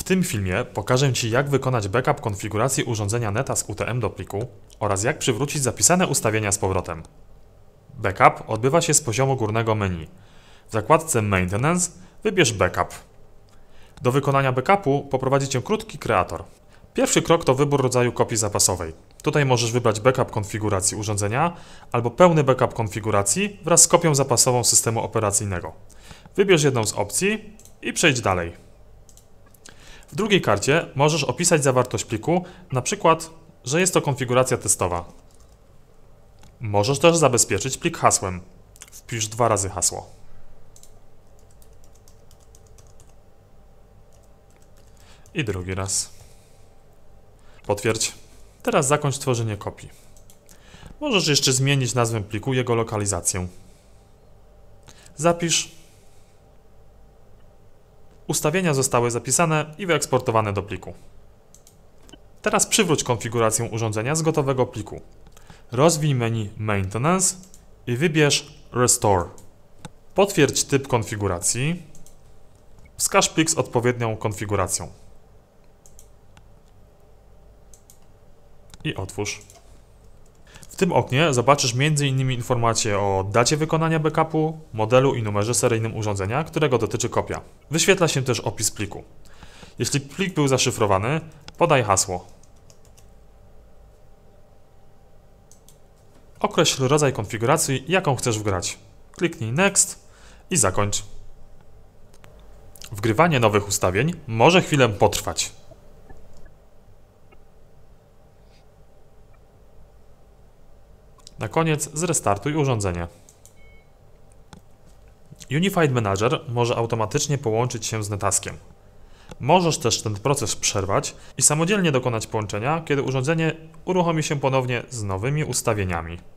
W tym filmie pokażę Ci, jak wykonać backup konfiguracji urządzenia NetAsk UTM do pliku oraz jak przywrócić zapisane ustawienia z powrotem. Backup odbywa się z poziomu górnego menu. W zakładce Maintenance wybierz Backup. Do wykonania backupu poprowadzi Cię krótki kreator. Pierwszy krok to wybór rodzaju kopii zapasowej. Tutaj możesz wybrać backup konfiguracji urządzenia albo pełny backup konfiguracji wraz z kopią zapasową systemu operacyjnego. Wybierz jedną z opcji i przejdź dalej. W drugiej karcie możesz opisać zawartość pliku, na przykład, że jest to konfiguracja testowa. Możesz też zabezpieczyć plik hasłem. Wpisz 2 razy hasło. I drugi raz. Potwierdź. Teraz zakończ tworzenie kopii. Możesz jeszcze zmienić nazwę pliku i jego lokalizację. Zapisz. Ustawienia zostały zapisane i wyeksportowane do pliku. Teraz przywróć konfigurację urządzenia z gotowego pliku. Rozwij menu Maintenance i wybierz Restore. Potwierdź typ konfiguracji. Wskaż plik z odpowiednią konfiguracją. I otwórz. W tym oknie zobaczysz m.in. informacje o dacie wykonania backupu, modelu i numerze seryjnym urządzenia, którego dotyczy kopia. Wyświetla się też opis pliku. Jeśli plik był zaszyfrowany, podaj hasło. Określ rodzaj konfiguracji, jaką chcesz wgrać. Kliknij Next i zakończ. Wgrywanie nowych ustawień może chwilę potrwać. Na koniec zrestartuj urządzenie. Unified Manager może automatycznie połączyć się z NetAskiem. Możesz też ten proces przerwać i samodzielnie dokonać połączenia, kiedy urządzenie uruchomi się ponownie z nowymi ustawieniami.